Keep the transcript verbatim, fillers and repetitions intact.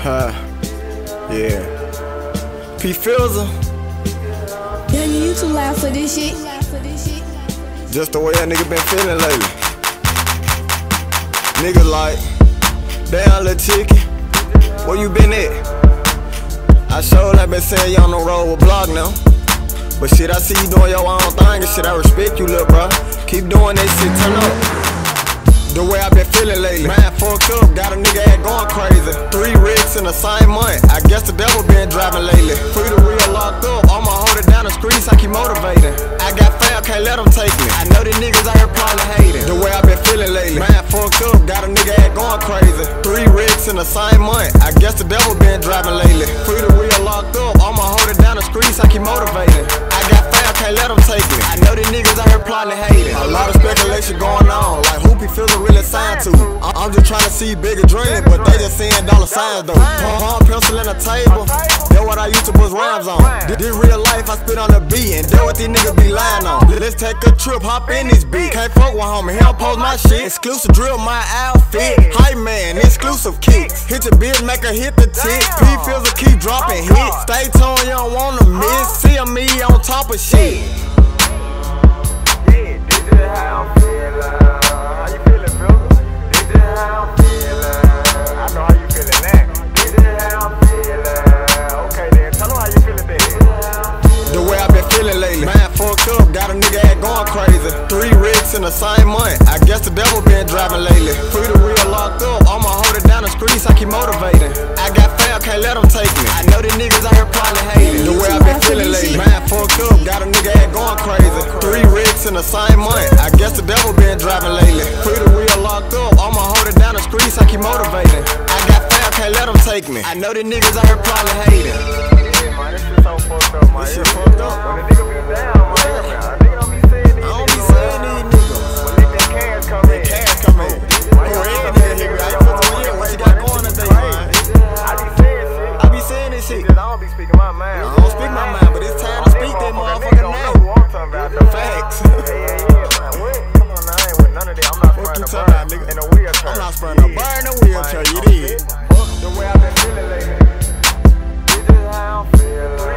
Huh. Yeah. P Filzer. Young, you too loud for this shit. Just the way a nigga been feeling lately. Nigga like, damn little chicken, where you been at? I sure like been saying you on the road with Block now. But shit, I see you doing your own thing and shit, I respect you, little bro. Keep doing that shit, turn up. The way I been feeling lately, man, fucked up, got a nigga ass going crazy. Three rigs in the same month, I guess the devil been driving lately. Free the real locked up, I'ma hold it down the streets, I keep motivating. I got fam, can't let them take me. I know these niggas out here probably hating. The way I been feeling lately, man, fucked up, got a nigga ass going crazy. Three rigs in the same month, I guess the devil been driving lately. Free the real locked up, I'ma hold it down the streets, I keep motivating. I got fam, can't let them take me. I know these niggas out here plotting hating. A lot of speculation going on, like who P Filzer really signed to. I'm just trying to see bigger dreams, but they just seeing dollar signs though. Palm pencil in the table, that's what I used to bust rhymes on. This real life, I spit on the beat, and that's what these niggas be lying on. Let's take a trip, hop in this beat. Can't fuck with homie, he don't post my shit. Exclusive drill, my outfit. Hype man, exclusive kicks. Hit your bitch, make her hit the tick. P Filzer keep dropping hits. Stay tuned, you don't wanna miss. See me on top of shit. Yeah, this is how I'm feeling. How you feeling, Filzer? This is how I'm feeling. I know how you feeling now. This is how I'm feeling. Okay then, tell them how you feeling then. The way I been feeling lately, man, fucked up, got a nigga ass going crazy. Three rigs in the same month, I guess the devil been driving lately. Free the real locked up, I'ma hold it down the streets, I keep motivating. I got fam, can't let them take me. I know these niggas out here probably hating. The way I been feeling lately, man, fucked up, got a nigga ass going crazy. Three rigs in the same month, I guess the devil been driving lately. Free the real locked up, I'ma hold it down the streets, I keep motivating. I got fam, can't let them take me. I know these niggas out here probably hating. Yeah, man, this shit so fucked up, man. This shit fucked up. When the nigga be down, man, a nigga don't be saying these I don't be niggas. saying these niggas. When they that cash come in. Cash come in. Man, Who y'all ain't some nigga niggas here? got I your put own the way, what you man. got This going shit today, crazy. man? I be saying shit. I be saying this shit. I don't be speaking my mind. I don't speak my mind, but it's time to speak that motherfucker now. Facts. Yeah, yeah, yeah, man. What? Come on now, I ain't with none of that. I'm not What spraying you a talking bird about, nigga? in a wheelchair. I'm not spraying no bird in a wheelchair, you did. The way I've been feeling lately. This is how I'm feeling.